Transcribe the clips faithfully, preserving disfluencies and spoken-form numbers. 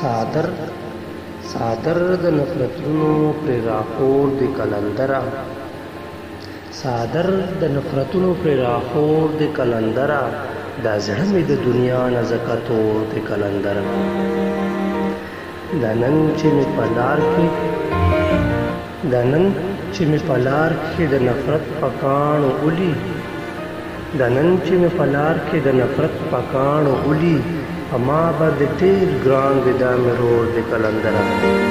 صادر صادر د نفرتونو پر راخور د کلندره صادر د نفرتونو پر راخور د کلندره دا زړه مې د دنیا نه زکه تور د کلندره دا نن چې مې په لار کې دا نن چې مې په لار کې د نفرت په کاڼو اولي دا نن چې مې په لار کې د نفرت په کاڼو اولي اما باندې ډېر ګران دی دا مې رور د کلندره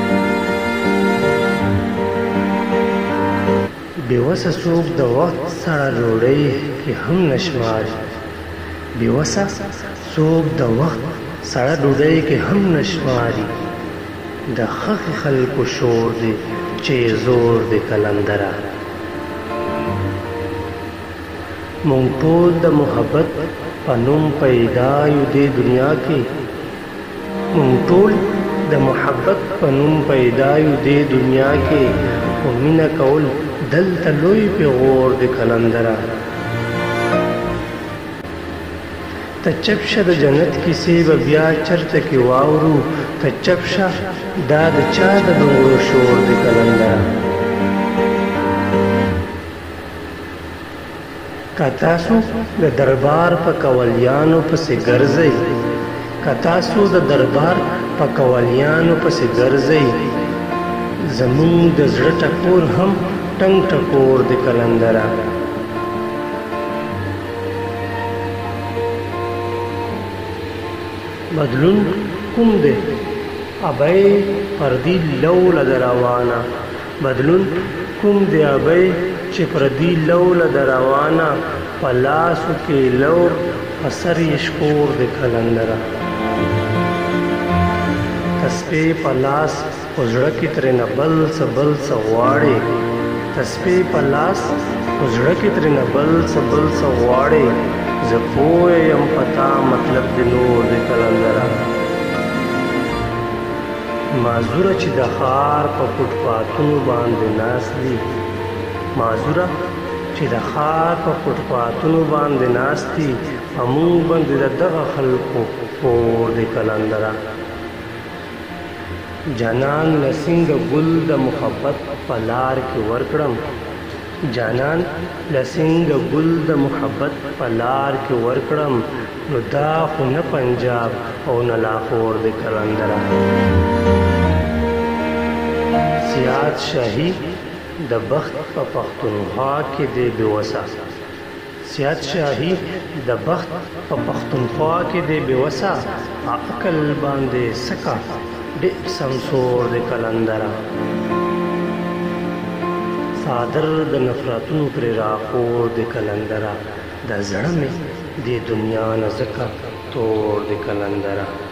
بېوسه څوک د وخت سره ډوډۍ کې هم نه شماري بېوسه څوک د وخت سره ډوډۍ کې هم نه شماري د ښخې خلکو شور دی چې زور د کلندره مونږ ټول د محبت په نوم پیدا یو دې دنیا کې مونږ ټول د محبت په نوم پیدا یو دې دنیا کې خو مینه کول دلته لوی پیغور د کلندره ته چپ شه د جنت کیسې به بیا چرته کې واورو ته چپ شه دا د چا د بنګړو شور د کلندره که تاسو د دربار په کولیانو پسې ګرځئ که تاسو د دربار په کولیانو پسې ګرځئ زمونږ د زړه ټکور هم ټنګ ټکور د کلندره بدلون کوم دی ابۍ پردي لوله د روانه بدلون کوم دی ابۍ چې پردي لوله د روانه په لاسو کې لور په سر یې شکور د کلندره تسپې په لاس په زړه کې ترېنه بل څه بل څه غواړې تسپې په لاس په زړه کې ترېنه بل څه بل څه غواړې زه پوه یم په تا مطلب د نور د کلندره معذوره چې د ښار په فوټپاتونو باندې ناست دي معذوره چې د ښار په فوټپاتونو باندې ناست دي په موږ باندې د دغه خلکو پور د کلندره جانان له څنګه ګل د محبت په لار کې ورکړم جانان له څنګه ګل د محبت په لار کې ورکړم نو دا خو نه پنجاب او نه لاهور د کلندره سیاد شاهي د بخت په پښتونخوا کې دی بېوسه سیاد شاهي د بخت په پښتونخوا کې دی بېوسه عقل باندې سکه ډېر سمسور د کلندره صادر د نفرتونو پر راخور د کلندره د زړه مې د دنیا نه زکه تور د کلندره